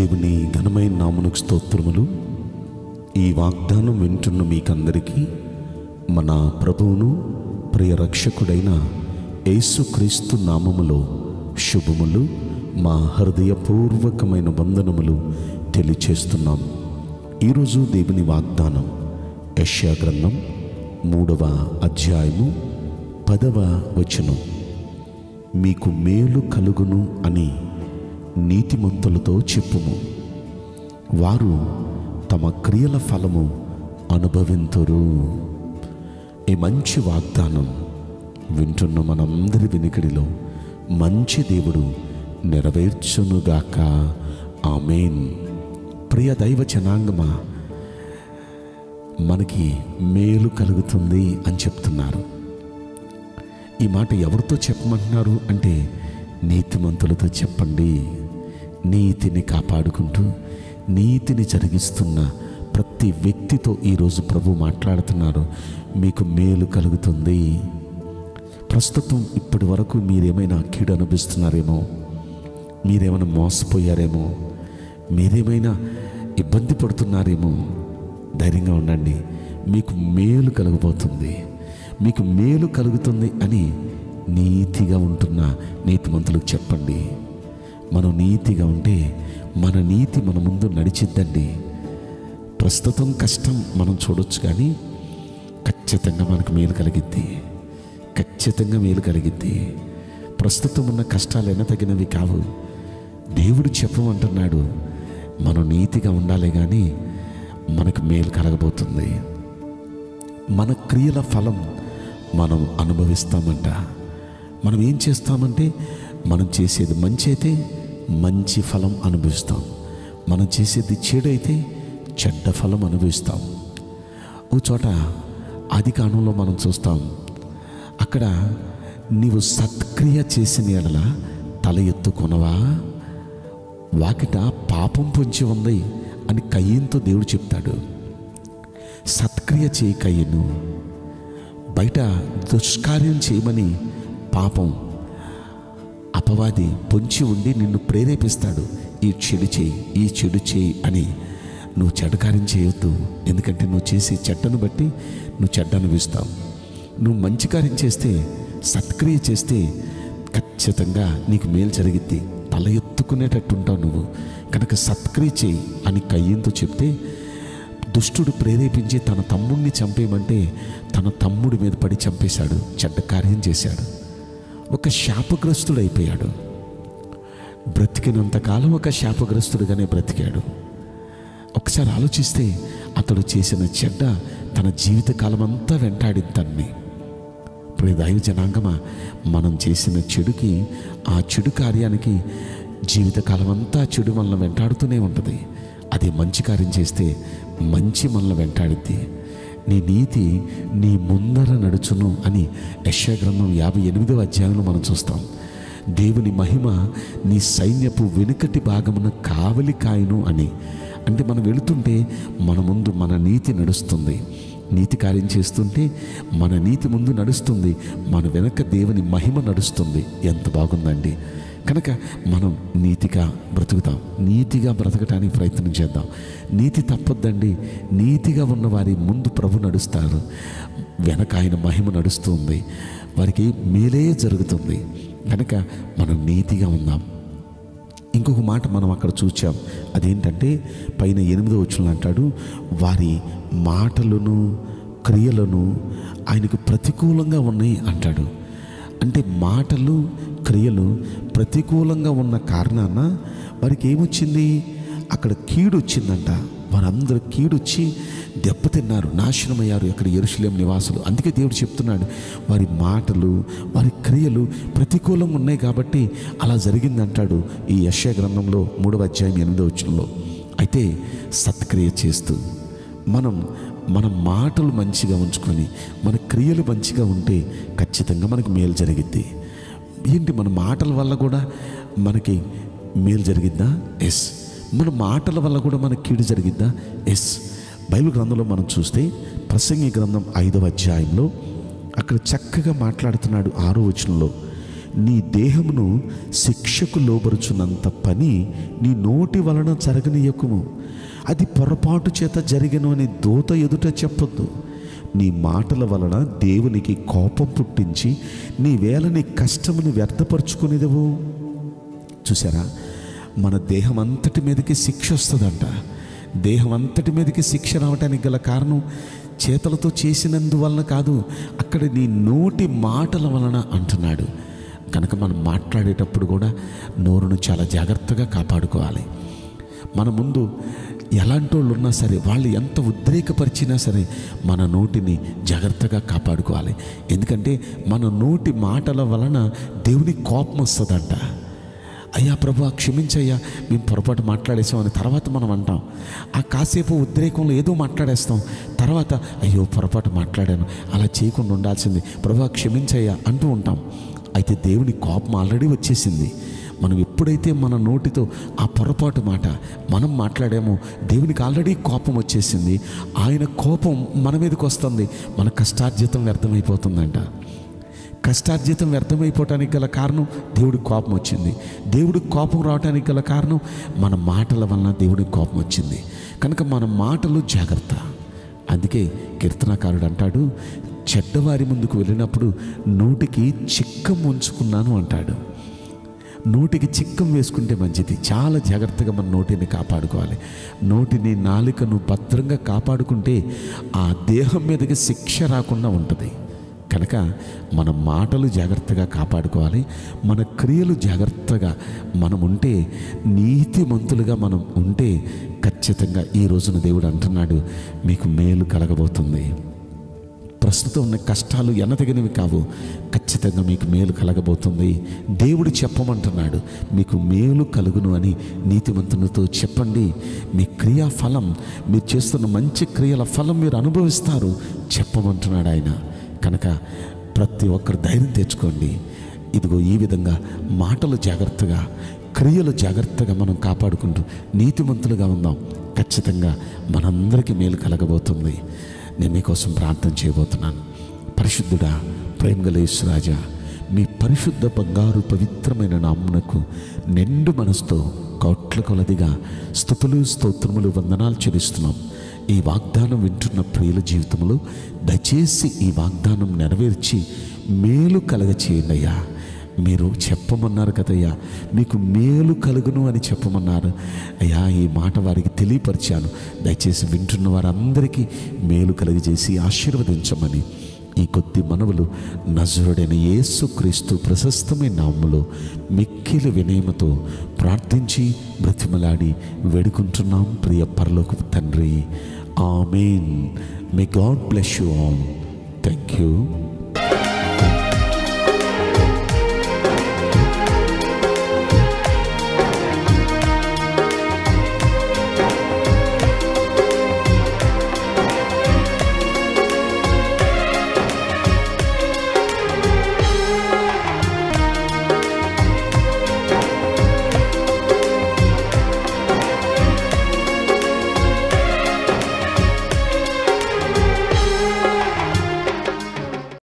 దేవుని ఘనమైన నామమునకు స్తోత్రములు. ఈ వాగ్దానం వింటున్న మీకందరికీ మన ప్రభువును ప్రియ రక్షకుడైన యేసుక్రీస్తు నామములో శుభములు, మా హృదయపూర్వకమైన వందనములు తెలియచేస్తున్నాం. ఈరోజు దేవుని వాగ్దానం యెషయా గ్రంథం 3వ అధ్యాయము 10వ వచనం. మీకు మేలు కలుగును అని నీతిమంతులతో చెప్పుము, వారు తమ క్రియల ఫలము అనుభవింతురు. ఈ మంచి వాగ్దానం వింటున్న మనందరి వినికిడిలో మంచి దేవుడు నెరవేర్చునుగాక. ఆమేన్. ప్రియ దైవ జనాంగమా, మనకి మేలు కలుగుతుంది అని చెప్తున్నారు. ఈ మాట ఎవరితో చెప్పమంటున్నారు అంటే నీతిమంతులతో చెప్పండి. నీతిని కాపాడుకుంటూ నీతిని జరిగిస్తున్న ప్రతి వ్యక్తితో ఈరోజు ప్రభు మాట్లాడుతున్నారు. మీకు మేలు కలుగుతుంది. ప్రస్తుతం ఇప్పటి వరకు మీరేమైనా కీడు అనుభవిస్తున్నారేమో, మీరేమైనా మోసపోయారేమో, మీరేమైనా ఇబ్బంది పడుతున్నారేమో, ధైర్యంగా ఉండండి. మీకు మేలు కలగబోతుంది, మీకు మేలు కలుగుతుంది అని నీతిగా ఉంటున్న నీతిమంతులకు చెప్పండి. మనం నీతిగా ఉంటే మన నీతి మన ముందు నడిచిద్దండి. ప్రస్తుతం కష్టం మనం చూడొచ్చు, కానీ ఖచ్చితంగా మనకు మేలు కలిగిద్ది. ఖచ్చితంగా మేలు కలిగిద్ది. ప్రస్తుతం ఉన్న కష్టాలైనా తగినవి కావు. దేవుడు చెప్పమంటున్నాడు, మనం నీతిగా ఉండాలి, కానీ మనకు మేలు కలగబోతుంది. మన క్రియల ఫలం మనం అనుభవిస్తామంట. మనం ఏం చేస్తామంటే, మనం చేసేది మంచి అయితే మంచి ఫలం అనుభవిస్తాం, మనం చేసేది చెడు అయితే చెడ్డ ఫలం అనుభవిస్తాం. ఓ చోట ఆదికాండంలో మనం చూస్తాం, అక్కడ నీవు సత్క్రియ చేసిన యెడల తల ఎత్తుకొనవా, వాకిట పాపం పొంచి ఉంది అని కయ్యనుతో దేవుడు చెప్తాడు. సత్క్రియ చేయి కయ్యను, బయట దుష్కార్యం చేయమని పాపం అపవాది పొంచి ఉండి నిన్ను ప్రేరేపిస్తాడు. ఈ చెడు చేయి, ఈ చెడు చేయి అని. నువ్వు చెడ్డ కార్యం చేయొద్దు, ఎందుకంటే నువ్వు చేసే చెడ్డను బట్టి నువ్వు చెడ్డ అనుభవిస్తావు. నువ్వు మంచి కార్యం చేస్తే, సత్క్రియ చేస్తే ఖచ్చితంగా నీకు మేలు జరిగిద్ది. తల ఎత్తుకునేటట్టు ఉంటావు నువ్వు. కనుక సత్క్రియ చేయి అని కయ్యంతో చెప్తే, దుష్టుడు ప్రేరేపించి తన తమ్ముడిని చంపేయమంటే తన తమ్ముడి మీద పడి చంపేశాడు, చెడ్డ కార్యం చేశాడు. ఒక శాపగ్రస్తుడైపోయాడు. బ్రతికినంతకాలం ఒక శాపగ్రస్తుడిగానే బ్రతికాడు. ఒకసారి ఆలోచిస్తే అతడు చేసిన చెడ్డ తన జీవితకాలం అంతా వెంటాడింది. ప్రియ దైవ జనాంగమా, మనం చేసిన చెడుకి, ఆ చెడు కార్యానికి జీవితకాలం అంతా చెడు మనల్ని వెంటాడుతూనే ఉంటుంది. అదే మంచి కార్యం చేస్తే మంచి మనల్ని వెంటాడిద్ది. నీ నీతి నీ ముందర నడుచును అని యెషయా గ్రంథం 58వ అధ్యాయంలో మనం చూస్తాం. దేవుని మహిమ నీ సైన్యపు వెనుకటి భాగమున కావలి కాయను అని. అంటే మనం వెళుతుంటే మన ముందు మన నీతి నడుస్తుంది. నీతి కార్యం చేస్తుంటే మన నీతి ముందు నడుస్తుంది, మన వెనక దేవుని మహిమ నడుస్తుంది. ఎంత బాగుందండి. కనుక మనం నీతిగా బ్రతుకుతాం. నీతిగా బ్రతకటానికి ప్రయత్నం చేద్దాం. నీతి తప్పొద్దండి. నీతిగా ఉన్న వారి ముందు ప్రభు నడుస్తారు, వెనక ఆయన మహిమ నడుస్తుంది, వారికి మేలే జరుగుతుంది. కనుక మనం నీతిగా ఉందాం. ఇంకొక మాట మనం అక్కడ చూచాం. అదేంటంటే పైన 8వ వచనంలో అంటాడు, వారి మాటలను క్రియలను ఆయనకు ప్రతికూలంగా ఉన్నాయి అంటాడు. అంటే మాటలు క్రియలు ప్రతికూలంగా ఉన్న కారణాన వారికి ఏమొచ్చింది, అక్కడ కీడు వచ్చిందంట. వారందరూ కీడొచ్చి దెబ్బతిన్నారు, నాశనమయ్యారు అక్కడ యెరూషలేము నివాసులు. అందుకే దేవుడు చెప్తున్నాడు, వారి మాటలు వారి క్రియలు ప్రతికూలంగా ఉన్నాయి కాబట్టి అలా జరిగిందంటాడు ఈ యెషయా గ్రంథంలో 3వ అధ్యాయం 8వ వచనంలో. అయితే సత్క్రియ చేస్తూ మన మాటలు మంచిగా ఉంచుకొని మన క్రియలు మంచిగా ఉంటే ఖచ్చితంగా మనకు మేలు జరిగిద్ది. ఏంటి, మన మాటల వల్ల కూడా మనకి మేలు జరిగిద్దా? ఎస్. మన మాటల వల్ల కూడా మనకి కీడు జరిగిద్దా? ఎస్. బైబిల్ గ్రంథంలో మనం చూస్తే ప్రసంగి గ్రంథం 5వ అధ్యాయంలో అక్కడ చక్కగా మాట్లాడుతున్నాడు 6వ వచనంలో. నీ దేహమును శిక్షకు లోబరుచున్నంత పని నీ నోటి వలన జరగనీయకుము. అది పొరపాటు చేత జరిగను అని దూత ఎదుట చెప్పొద్దు. నీ మాటల వలన దేవునికి కోపం పుట్టించి నీ వేళ నీ కష్టమును వ్యర్థపరుచుకునేదవు. చూసారా, మన దేహం అంతటి మీదకి శిక్ష వస్తుందంట. దేహం అంతటి మీదకి శిక్ష రావటానికి గల కారణం చేతులతో చేసినందువలన కాదు, అక్కడ నీ నోటి మాటల వలన అంటున్నాడు. కనుక మనం మాట్లాడేటప్పుడు కూడా నోరును చాలా జాగ్రత్తగా కాపాడుకోవాలి. మన ముందు ఎలాంటి వాళ్ళు ఉన్నా సరే, వాళ్ళు ఎంత ఉద్రేకపరిచినా సరే మన నోటిని జాగ్రత్తగా కాపాడుకోవాలి. ఎందుకంటే మన నోటి మాటల వలన దేవుని కోపం వస్తుందంట. అయ్యా ప్రభు క్షమించయ్యా, మేము పొరపాటు మాట్లాడేసామని తర్వాత మనం అంటాం. ఆ కాసేపు ఉద్రేకంలో ఏదో మాట్లాడేస్తాం, తర్వాత అయ్యో పొరపాటు మాట్లాడాను, అలా చేయకుండా ఉండాల్సింది, ప్రభు క్షమించయ్యా అంటూ ఉంటాం. అయితే దేవుని కోపం ఆల్రెడీ వచ్చేసింది. మనం ఎప్పుడైతే మన నోటితో ఆ పొరపాటు మాట మనం మాట్లాడామో దేవునికి ఆల్రెడీ కోపం వచ్చేసింది. ఆయన కోపం మన మీదకి వస్తుంది, మన కష్టార్జితం వ్యర్థమైపోతుందంట. కష్టార్జితం వ్యర్థమైపోవటానికి గల కారణం దేవుడి కోపం వచ్చింది. దేవుడి కోపం రావడానికి గల కారణం మన మాటల వలన దేవుడికి కోపం వచ్చింది. కనుక మన మాటలు జాగ్రత్త. అందుకే కీర్తనకారుడు అంటాడు, చెడ్డవారి ముందుకు వెళ్ళినప్పుడు నోటికి చిక్కం ఉంచుకున్నాను అంటాడు. నోటికి చిక్కం వేసుకుంటే మంచిది. చాలా జాగ్రత్తగా మన నోటిని కాపాడుకోవాలి. నోటిని, నాలుకను భద్రంగా కాపాడుకుంటే ఆ దేహం మీదకి శిక్ష రాకుండా ఉంటుంది. కనుక మన మాటలు జాగ్రత్తగా కాపాడుకోవాలి. మన క్రియలు జాగ్రత్తగా మనం ఉంటే, నీతిమంతులుగా మనం ఉంటే ఖచ్చితంగా ఈ రోజున దేవుడు అంటున్నాడు, మీకు మేలు కలగబోతుంది. ప్రస్తుతం ఉన్న కష్టాలు ఎన్నతగినవి కావు, ఖచ్చితంగా మీకు మేలు కలగబోతుంది. దేవుడు చెప్పమంటున్నాడు, మీకు మేలు కలుగును అని నీతిమంతులతో చెప్పండి. మీ క్రియా ఫలం, మీరు చేస్తున్న మంచి క్రియల ఫలం మీరు అనుభవిస్తారు చెప్పమంటున్నాడు ఆయన. కనుక ప్రతి ఒక్కరు ధైర్యం తెచ్చుకోండి. ఇదిగో ఈ విధంగా మాటలు జాగ్రత్తగా, క్రియలు జాగ్రత్తగా మనం కాపాడుకుంటూ నీతిమంతులుగా ఉందాం. ఖచ్చితంగా మనందరికీ మేలు కలగబోతుంది. నేను మీకోసం ప్రార్థన చేయబోతున్నాను. పరిశుద్ధుడా, ప్రేమగల యేసురాజా, మీ పరిశుద్ధ బంగారు పవిత్రమైన నామమునకు నిండు మనసుతో కోట్ల కొలదిగా స్తుతులు, స్తోత్రములు, వందనాలు చెల్లిస్తున్నాం. ఈ వాగ్దానం వింటున్న ప్రియుల జీవితంలో దయచేసి ఈ వాగ్దానం నెరవేర్చి మేలు కలగచేయండి అయ్యా. మీరు చెప్పమన్నారు కదయ్యా, మీకు మేలు కలుగును అని చెప్పమన్నారు అయ్యా. ఈ మాట వారికి తెలియపరిచాను. దయచేసి వింటున్న వారందరికీ మేలు కలుగజేసి ఆశీర్వదించమని ఈ కొద్ది మనవులు నజరుడైన యేసుక్రీస్తు ప్రశస్తమైన నామములో మిక్కిలి వినయముతో ప్రార్థించి బ్రతిమలాడి వేడుకుంటున్నాం ప్రియ పరలోకపు తండ్రి. Amen. May God bless you all. Thank you.